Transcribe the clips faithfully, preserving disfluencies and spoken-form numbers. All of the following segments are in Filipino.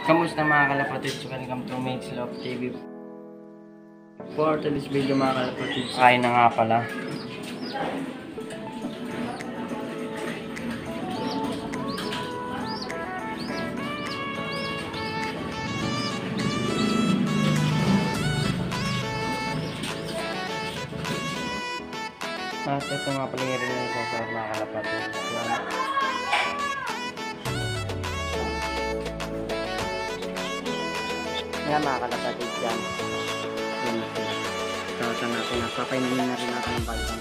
Kamusta mga kalapatids? Welcome to Mates Love T V. For today's video mga kalapatids, kain na nga pala. At ito nga pala yung rin yung sasarap mga kalapatids. Yan mga kalapatids yan. Tawatan natin. Nagpapainin na rin natin yung balsam.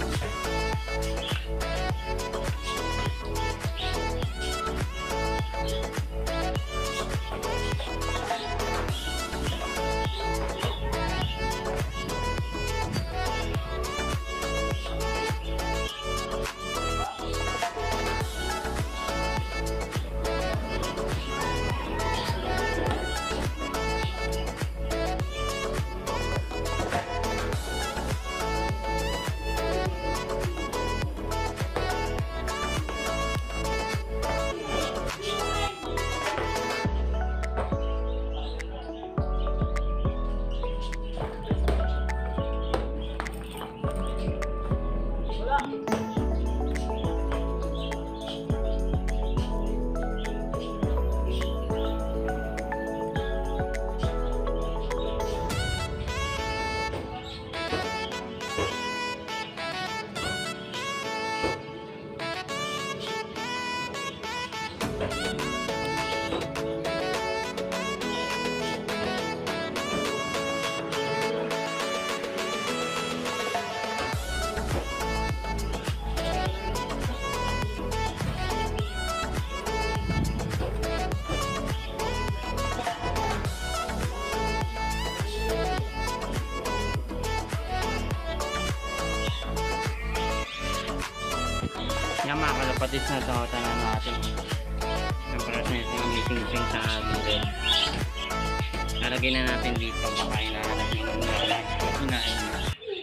Yan mga kalapatids na tawatan na natin. Siyempre natin yung meeting-ting sa atin. Nalagay na natin dito. Baka inahalagay na natin. Inain na.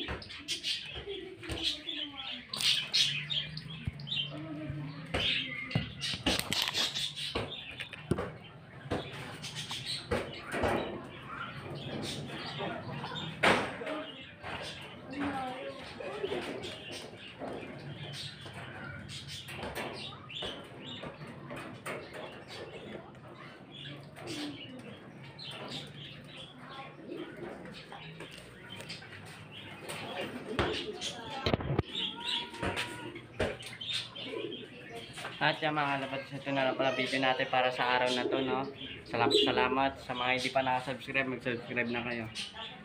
At yung mga kalapatids, ito na lang pala video natin para sa araw na to, no? Salamat, salamat sa mga hindi pa nakasubscribe, mag-subscribe na kayo.